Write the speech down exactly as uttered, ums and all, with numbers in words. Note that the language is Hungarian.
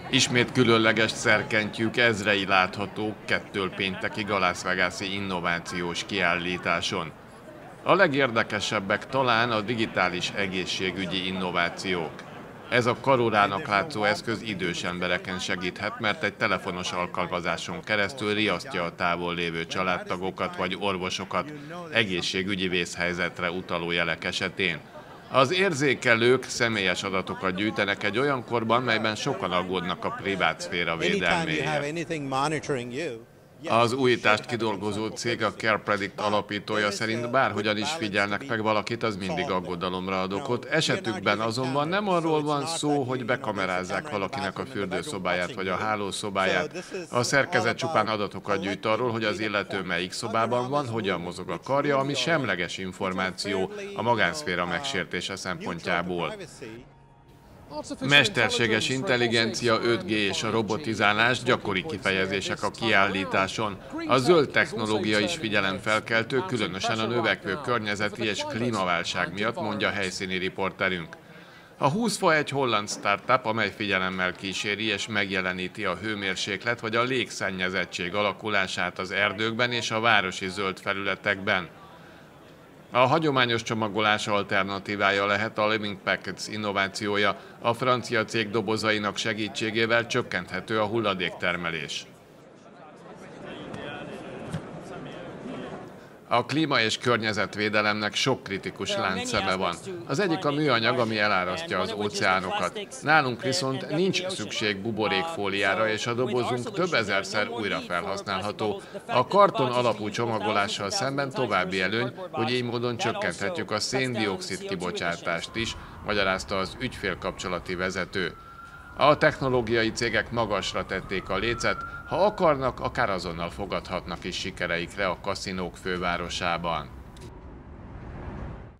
Ismét különleges szerkentyűk ezrei láthatók kettől péntekig a Las Vegas-i innovációs kiállításon. A legérdekesebbek talán a digitális egészségügyi innovációk. Ez a karórának látszó eszköz idős embereken segíthet, mert egy telefonos alkalmazáson keresztül riasztja a távol lévő családtagokat vagy orvosokat egészségügyi vészhelyzetre utaló jelek esetén. Az érzékelők személyes adatokat gyűjtenek egy olyan korban, melyben sokan aggódnak a privát szféra védelméért. Az újítást kidolgozó cég, a CarePredict alapítója szerint bárhogyan is figyelnek meg valakit, az mindig aggodalomra ad okot. Esetükben azonban nem arról van szó, hogy bekamerázzák valakinek a fürdőszobáját vagy a hálószobáját. A szerkezet csupán adatokat gyűjt arról, hogy az illető melyik szobában van, hogyan mozog a karja, ami semleges információ a magánszféra megsértése szempontjából. Mesterséges intelligencia, öt G és a robotizálás gyakori kifejezések a kiállításon. A zöld technológia is figyelemfelkeltő, különösen a növekvő környezeti és klímaválság miatt, mondja helyszíni riporterünk. A húszfa egy holland startup, amely figyelemmel kíséri és megjeleníti a hőmérséklet vagy a légszennyezettség alakulását az erdőkben és a városi zöld felületekben. A hagyományos csomagolás alternatívája lehet a Living Packets innovációja, a francia cég dobozainak segítségével csökkenthető a hulladéktermelés. A klíma- és környezetvédelemnek sok kritikus láncszeme van. Az egyik a műanyag, ami elárasztja az óceánokat. Nálunk viszont nincs szükség buborékfóliára, és a dobozunk több ezerszer újra felhasználható. A karton alapú csomagolással szemben további előny, hogy így módon csökkenthetjük a szén-dioxid kibocsátást is, magyarázta az ügyfélkapcsolati vezető. A technológiai cégek magasra tették a lécet, ha akarnak, akár azonnal fogadhatnak is sikereikre a kaszinók fővárosában.